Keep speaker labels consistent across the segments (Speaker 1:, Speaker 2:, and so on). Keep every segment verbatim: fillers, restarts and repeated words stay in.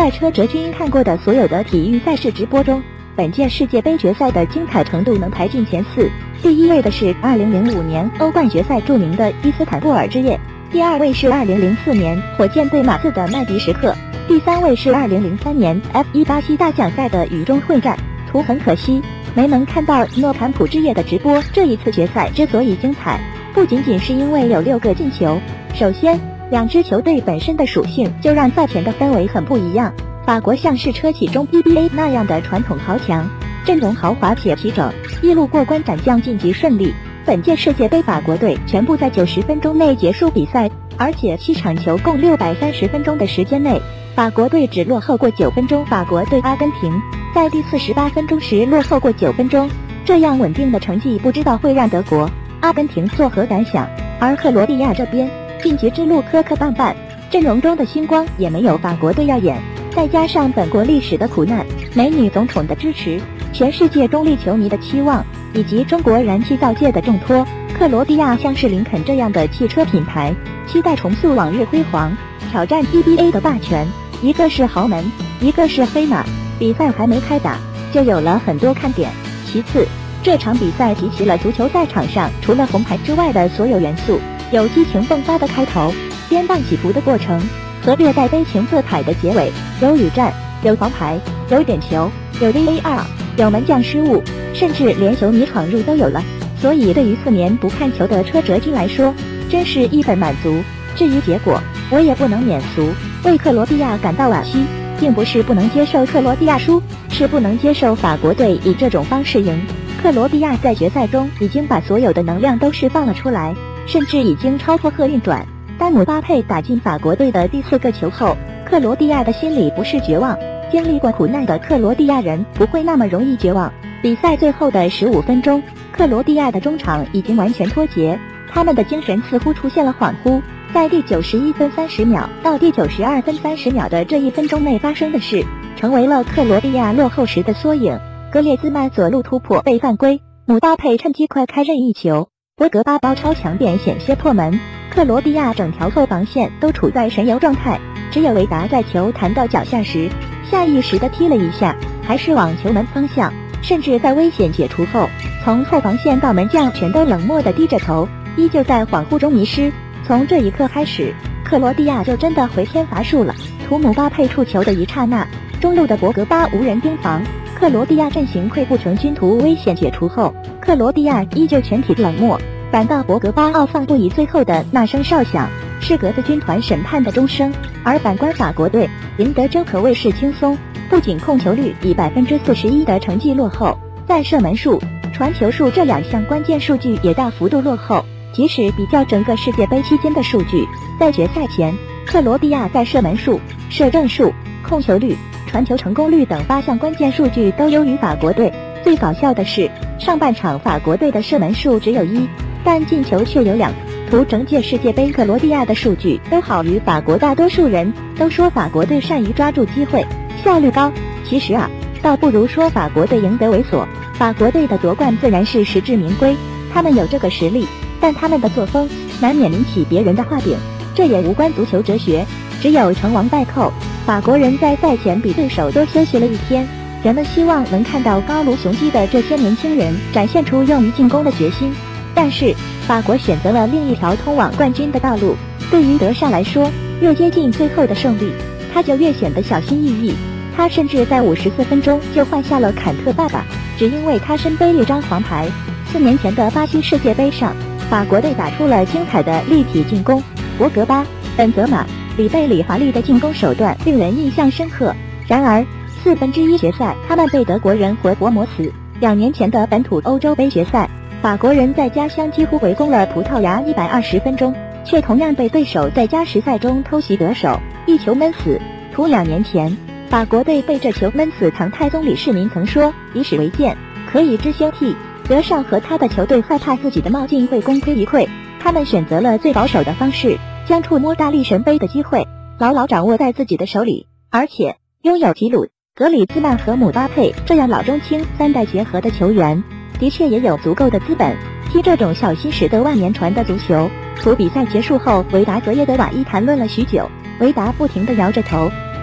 Speaker 1: 在车哲君看过的所有的体育赛事直播中，本届世界杯决赛的精彩程度能排进前四。第一位的是二零零五年欧冠决赛著名的伊斯坦布尔之夜，第二位是二零零四年火箭对马刺的麦迪时刻，第三位是二零零三年 F 一 巴西大奖赛的雨中会战。图很可惜没能看到诺坎普之夜的直播。这一次决赛之所以精彩，不仅仅是因为有六个进球，首先两支球队本身的属性就让赛前的氛围很不一样。法国像是车企中 P B A 那样的传统豪强，阵容豪华且齐整，一路过关斩将晋级顺利。本届世界杯法国队全部在九十分钟内结束比赛，而且七场球共六百三十分钟的时间内，法国队只落后过九分钟。法国对阿根廷在第四十八分钟时落后过九分钟，这样稳定的成绩不知道会让德国、阿根廷作何感想。而克罗地亚这边晋级之路磕磕绊绊，阵容中的星光也没有法国队耀眼，再加上本国历史的苦难、美女总统的支持、全世界中立球迷的期望，以及中国燃气造界的重托，克罗地亚像是林肯这样的汽车品牌，期待重塑往日辉煌，挑战 P B A 的霸权。一个是豪门，一个是黑马，比赛还没开打就有了很多看点。其次，这场比赛集齐了足球赛场上除了红牌之外的所有元素，有激情迸发的开头，颠宕起伏的过程，和略带悲情色彩的结尾，有雨战，有黄牌，有点球，有 V A R， 有门将失误，甚至连球迷闯入都有了。所以对于四年不看球的车哲君来说，真是一本满足。至于结果，我也不能免俗，为克罗地亚感到惋惜，并不是不能接受克罗地亚输，是不能接受法国队以这种方式赢。克罗地亚在决赛中已经把所有的能量都释放了出来，甚至已经超脱客运转。当姆巴佩打进法国队的第四个球后，克罗地亚的心里不是绝望，经历过苦难的克罗地亚人不会那么容易绝望。比赛最后的十五分钟，克罗地亚的中场已经完全脱节，他们的精神似乎出现了恍惚。在第九十一分三十秒到第九十二分三十秒的这一分钟内发生的事，成为了克罗地亚落后时的缩影。格列兹曼左路突破被犯规，姆巴佩趁机快开任意球，博格巴包超强便险些破门。克罗地亚整条后防线都处在神游状态，只有维达在球弹到脚下时下意识地踢了一下，还是往球门方向，甚至在危险解除后，从后防线到门将全都冷漠地低着头，依旧在恍惚中迷失。从这一刻开始，克罗地亚就真的回天乏术了。图姆巴佩触球的一刹那，中路的博格巴无人盯防，克罗地亚阵型溃不成军。图危险解除后，克罗地亚依旧全体冷漠，反倒博格巴懊丧不已。最后的那声哨响是格子军团审判的钟声。而反观法国队，赢得真可谓是轻松，不仅控球率以百分之四十一的成绩落后，在射门数、传球数这两项关键数据也大幅度落后。即使比较整个世界杯期间的数据，在决赛前，克罗地亚在射门数、射正数、控球率、传球成功率等八项关键数据都优于法国队。最搞笑的是，上半场法国队的射门数只有一，但进球却有两。图整届世界杯克罗地亚的数据都好于法国。大多数人都说法国队善于抓住机会，效率高，其实啊，倒不如说法国队赢得猥琐。法国队的夺冠自然是实至名归，他们有这个实力，但他们的作风难免引起别人的话柄，这也无关足球哲学，只有成王败寇。法国人在赛前比对手多休息了一天，人们希望能看到高卢雄鸡的这些年轻人展现出用于进攻的决心。但是法国选择了另一条通往冠军的道路。对于德尚来说，越接近最后的胜利，他就越显得小心翼翼。他甚至在五十四分钟就换下了坎特爸爸，只因为他身背一张黄牌。四年前的巴西世界杯上，法国队打出了精彩的立体进攻，博格巴、本泽马、里贝里华丽的进攻手段令人印象深刻。然而四分之一决赛，他们被德国人活活磨死。两年前的本土欧洲杯决赛，法国人在家乡几乎围攻了葡萄牙一百二十分钟，却同样被对手在加时赛中偷袭得手，一球闷死。图两年前，法国队被这球闷死，唐太宗李世民曾说以史为鉴，可以知兴替。德尚和他的球队害怕自己的冒进会功亏一篑，他们选择了最保守的方式，将触摸大力神杯的机会牢牢掌握在自己的手里。而且拥有吉鲁、格里兹曼和姆巴佩这样老中青三代结合的球员，的确也有足够的资本踢这种小心驶得万年船的足球。图比赛结束后，维达和耶德瓦伊谈论了许久，维达不停地摇着头，他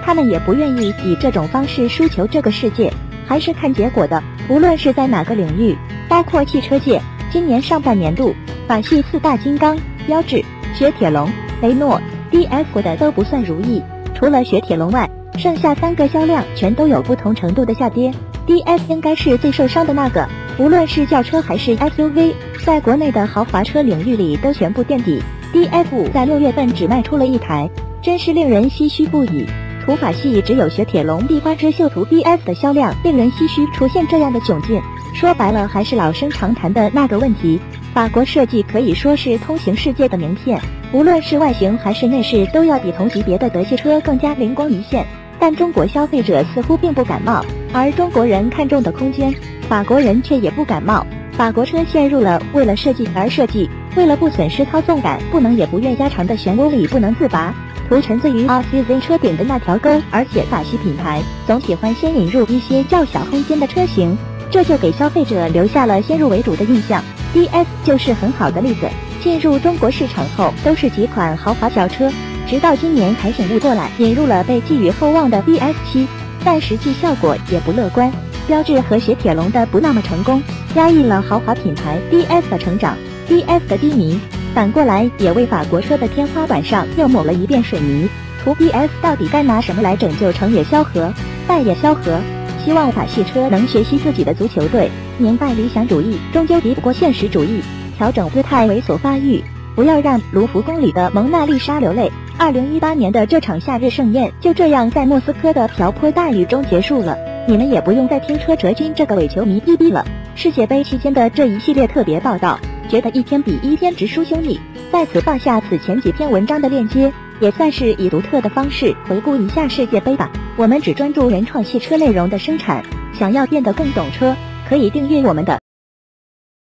Speaker 1: 他们也不愿意以这种方式输球这个世界，还是看结果的。无论是在哪个领域，包括汽车界，今年上半年度，法系四大金刚标致、雪铁龙、雷诺、D S 过的都不算如意，除了雪铁龙外，剩下三个销量全都有不同程度的下跌。D S 应该是最受伤的那个，无论是轿车还是 S U V， 在国内的豪华车领域里都全部垫底。D F 五在六月份只卖出了一台，真是令人唏嘘不已。途法系只有雪铁龙、地花之秀途 D S 的销量令人唏嘘，出现这样的窘境，说白了还是老生常谈的那个问题。法国设计可以说是通行世界的名片，无论是外形还是内饰都要比同级别的德系车更加灵光一现，但中国消费者似乎并不感冒，而中国人看中的空间，法国人却也不感冒。法国车陷入了为了设计而设计，为了不损失操纵感不能也不愿加长的漩涡里不能自拔，图沉醉于 R C Z 车顶的那条沟。而且法系品牌总喜欢先引入一些较小空间的车型，这就给消费者留下了先入为主的印象。 D S 就是很好的例子，进入中国市场后都是几款豪华轿车，直到今年才醒悟过来，引入了被寄予厚望的 D S 七，但实际效果也不乐观。标致和雪铁龙的不那么成功，压抑了豪华品牌 D S 的成长。 D S 的低迷反过来也为法国车的天花板上又抹了一遍水泥。途 D S 到底该拿什么来拯救成也萧何，败也萧何？希望法系车能学习自己的足球队，明白理想主义终究敌不过现实主义，调整姿态猥琐发育，不要让卢浮宫里的蒙娜丽莎流泪。二零一八年的这场夏日盛宴就这样在莫斯科的瓢泼大雨中结束了，你们也不用再听车哲君这个伪球迷逼逼了。世界杯期间的这一系列特别报道，觉得一篇比一篇直抒胸臆，在此放下此前几篇文章的链接，也算是以独特的方式回顾一下世界杯吧。我们只专注原创汽车内容的生产，想要变得更懂车，可以订阅我们的